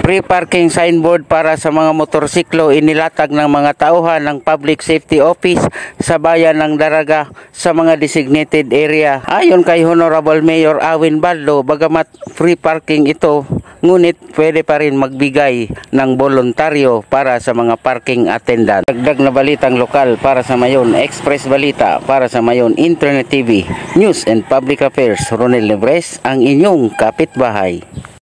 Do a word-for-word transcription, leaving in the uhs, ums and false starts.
Free parking signboard para sa mga motorsiklo inilatag ng mga tauhan ng Public Safety Office sa bayan ng Daraga sa mga designated area. Ayon kay Honorable Mayor Awin Baldo, bagamat free parking ito, ngunit pwede pa rin magbigay ng voluntaryo para sa mga parking attendant. Dagdag na balitang lokal para sa Mayon Express Balita, para sa Mayon Internet T V, News and Public Affairs, Ronel Lebres, ang inyong kapitbahay.